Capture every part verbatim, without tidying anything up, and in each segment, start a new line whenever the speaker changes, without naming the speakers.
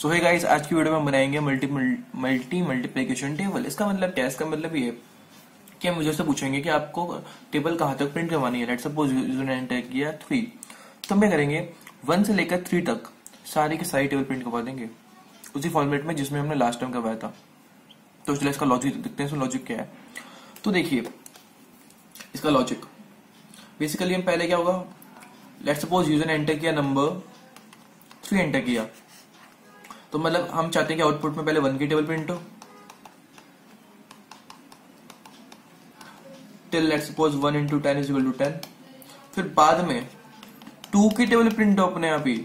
सो है गाइस, आज की वीडियो में हम बनाएंगे मल्टी मल्टी मल्टीप्लिकेशन टेबल। इसका मतलब क्या है? इसका मतलब ये कि हम यूजर से पूछेंगे कि आपको टेबल कहां तक प्रिंट करवानी है। लेट्स सपोज यूजर ने एंटर किया थ्री, तो हम क्या करेंगे, वन से लेकर थ्री तक सारी की सारी टेबल प्रिंट करवा देंगे उसी फॉर्मेट में जिसमें हमने लास्ट टाइम करवाया था। तो चलिए इसका लॉजिक देखते हैं, इसमें लॉजिक क्या है। तो देखिए इसका लॉजिक बेसिकली हम पहले क्या होगा, लेट्स सपोज यूजर ने एंटर किया नंबर थ्री एंटर किया, तो मतलब हम चाहते हैं कि आउटपुट में पहले वन की टेबल प्रिंट हो till let's suppose one into ten is equal to ten, फिर बाद में टू की टेबल प्रिंट हो अपने आप ही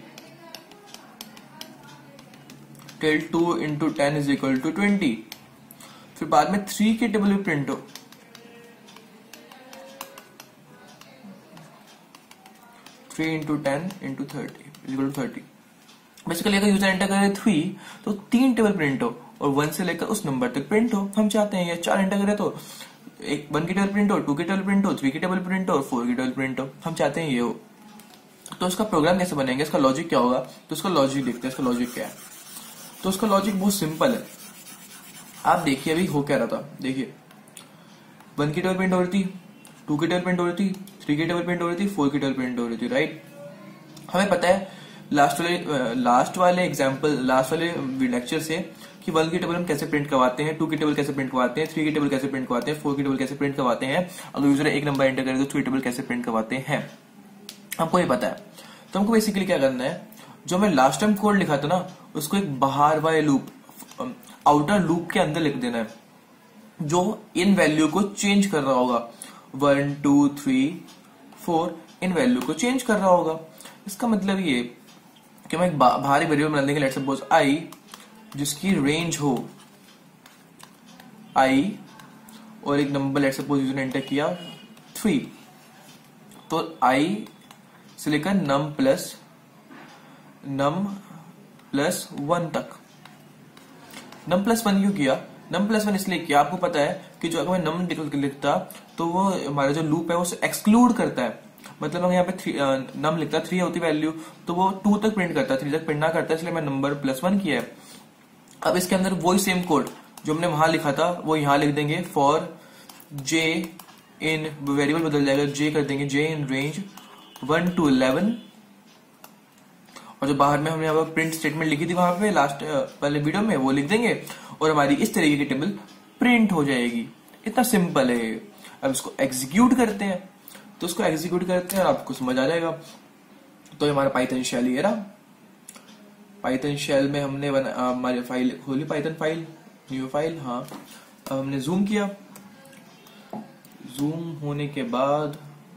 till two into ten is equal to twenty, फिर बाद में थ्री की टेबल प्रिंट हो three into ten into thirty is equal to thirty. Basically अगर यूजर एंटर करे थ्री तो तीन टेबल प्रिंट हो और वन से लेकर उस नंबर तक प्रिंट हो। हम चाहते हैं, या चार एंटर करे तो एक वन की टेबल प्रिंट हो, टू की टेबल प्रिंट हो, थ्री की टेबल प्रिंट हो और फोर की टेबल प्रिंट हो। हम चाहते हैं ये हो। तो इसका प्रोग्राम कैसे बनेंगे, इसका लॉजिक क्या होगा, तो इसका लॉजिक देखते हैं। इसका लॉजिक क्या है, तो इसका लॉजिक बहुत सिंपल है। आप देखिए अभी हो क्या रहा था। देखिए वन की टेबल प्रिंट हो रही थी, टू की टेबल प्रिंट हो रही थी, थ्री की टेबल प्रिंट हो रही थी, फोर की टेबल प्रिंट हो रही थी, राइट। हमें पता है लास्ट वाले लास्ट वाले एग्जाम्पल लास्ट वाले लेक्चर से कि वन की टेबल हम कैसे प्रिंट करवाते हैं, टू की टेबल कैसे प्रिंट करवाते हैं, थ्री की टेबल कैसे प्रिंट करवाते हैं, फोर की टेबल कैसे प्रिंट करवाते हैं, अगर यूजर एक नंबर एंटर करे तो थ्री टेबल कैसे प्रिंट करवाते हैं, हमको ये पता है। तो हमको बेसिकली क्या करना है, जो मैं लास्ट टाइम कोड लिखा था ना उसको एक बाहर वाले लूप आउटर लूप के अंदर लिख देना है, जो इन वैल्यू को चेंज कर रहा होगा। One two three four in value को चेंज कर रहा होगा। इसका मतलब ये कि मैं एक बाहरी वेरिएबल बना देंगे, लेट्स सपोज आई, जिसकी रेंज हो आई और एक नंबर लेट्स सपोज यूजर ने एंटर किया थ्री, तो आई से लेकर num plus num plus one तक। नम प्लस वन क्यों किया, नम प्लस वन इसलिए किया, आपको पता है कि जो अगर मैं नम लिखता तो वो हमारा जो लूप है वो एक्सक्लूड करता है। मतलब अगर यहाँ पे थ्री नम लिखता, थ्री होती वैल्यू तो वो टू तक प्रिंट करता है, थ्री तक प्रिंट ना करता है, इसलिए मैं नंबर प्लस वन किया है। अब इसके अंदर वही सेम कोड जो हमने वहां लिखा था वो यहाँ लिख देंगे। फॉर जे इन वेरिएबल बदल जाएगा, जे कर देंगे J in range one to eleven, और जो बाहर में हमने यहाँ पर प्रिंट स्टेटमेंट लिखी थी वहां पे लास्ट पहले वीडियो में वो लिख देंगे और हमारी इस तरीके की टेबल प्रिंट हो जाएगी। इतना सिंपल है। अब इसको एग्जीक्यूट करते हैं, तो उसको एग्जीक्यूट करते हैं और आपको समझ आ जाएगा। तो हमारा पाइथन शेल ये रहा। पाइथन शेल में हमने बना हमारी फाइल खोली, पाइथन फाइल, न्यू फाइल। हाँ, अब हमने जूम किया। जूम होने के बाद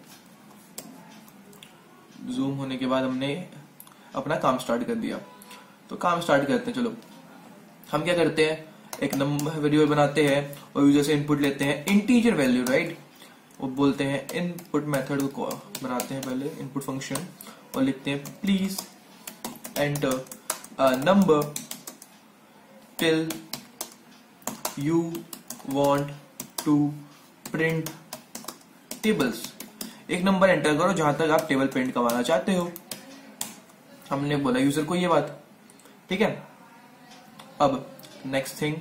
जूम होने के बाद हमने अपना काम स्टार्ट कर दिया। तो काम स्टार्ट करते हैं। चलो हम क्या करते हैं, एक नंबर वेरिएबल बनाते हैं और यूजर से इनपुट लेते हैं इंटीजर वैल्यू, राइट। वो बोलते हैं इनपुट मेथड को बनाते हैं पहले इनपुट फंक्शन और लिखते हैं please enter a number till you want to print tables. एक नंबर एंटर करो जहां तक आप टेबल प्रिंट करवाना चाहते हो। हमने बोला यूजर को ये बात, ठीक है। अब नेक्स्ट थिंग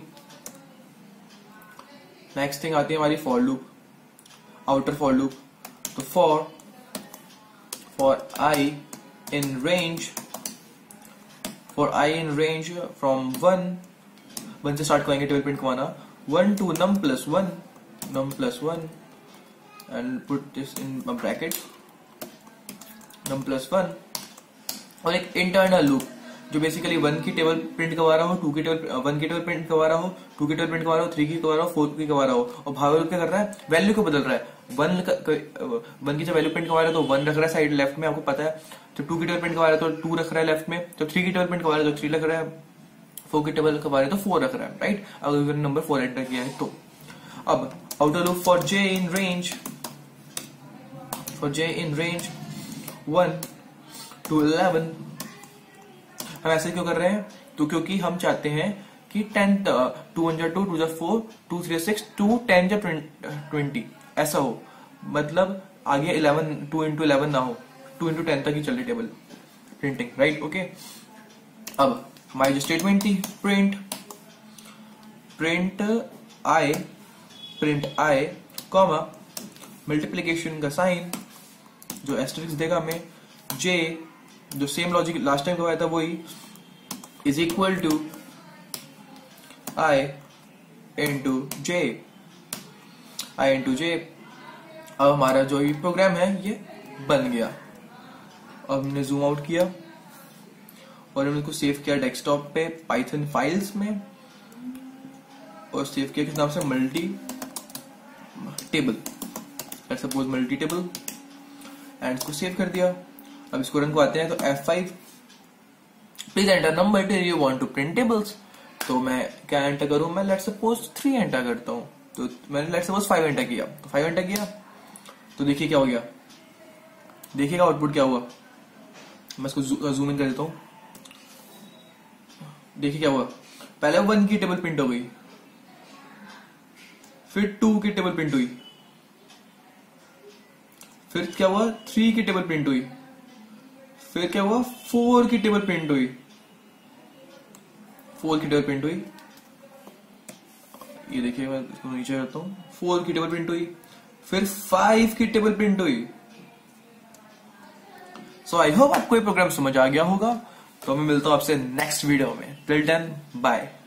नेक्स्ट थिंग आती है हमारी for loop, outer for loop. तो for for I in range for I in range from one one से स्टार्ट करेंगे टेबल प्रिंट करवाना, one to num plus one num plus one and put this in bracket num plus one, और एक internal loop जो basically one की table print करवा रहा हो, टू की टेबल वन की टेबल प्रिंट करवा रहा हो, टू की टेबल प्रिंट करवा रहा हो, थ्री की करवा रहा हो, फोर की करवा रहा हो, और भाग क्या कर रहा है, वैल्यू को बदल रहा है। वन वन की जब वैल्यू प्रिंट करवा रहा है तो वन रख रहा है साइड लेफ्ट में, आपको पता है। तो टू की टेबल प्रिंट करवा रहा है तो टू रख रहा है लेफ्ट में, तो थ्री की टेबल प्रिंट करवा रहा है तो थ्री रख रहा है, फोर की टेबल करवा रहा है तो फोर रख रहा है, राइट। अगर नंबर फोर एंटर किया है तो अब outer loop for J in range for J in range one to eleven. हम ऐसे क्यों कर रहे हैं, तो क्योंकि हम चाहते हैं कि टेन टू वन जा टू, टू जा four, two three six, two ten जा ट्वेंटी ऐसा हो। मतलब आगे इलेवन टू इंटू इलेवन ना हो, टू इंटू टेन तक ही चले टेबल प्रिंटिंग, राइट। ओके, अब हमारी जो स्टेटमेंट थी print print I print I comma multiplication का साइन जो एस्टेरिक्स देगा हमें जे, जो सेम लॉजिक लास्ट टाइम करवाया था वही, is equal to I into J I into J. अब हमारा जो ये प्रोग्राम है ये बन गया। अब हमने जूम आउट किया और हमने इसको सेव किया डेस्कटॉप पे पाइथन फाइल्स में, और सेव किया किस नाम से, multi table, suppose multi table, and इसको सेव कर दिया। अब इसको रन को आते हैं तो F five, please enter number till you want to print tables. तो मैं क्या एंटर करूं, मैं लेट्स सपोज थ्री एंटर करता हूं, तो मैंने लेट्स सपोज फाइव एंटर किया, तो फाइव एंटर किया तो देखिए क्या हो गया, देखिएगा आउटपुट क्या हुआ। मैं इसको जूम इन कर देता हूं, देखिए क्या हुआ। पहले वन की टेबल प्रिंट हो गई, फिर टू की टेबल प्रिंट हुई, फिर क्या हुआ, थ्री की टेबल प्रिंट हुई, फिर क्या हुआ, फोर की टेबल प्रिंट हुई, फोर की टेबल प्रिंट हुई। ये देखिए मैं इसको नीचे करता हूं, फोर की टेबल प्रिंट हुई, फिर फाइव की टेबल प्रिंट हुई। सो आई होप आपको ये प्रोग्राम समझ आ गया होगा। तो मैं मिलता हूं आपसे नेक्स्ट वीडियो में। Till then bye.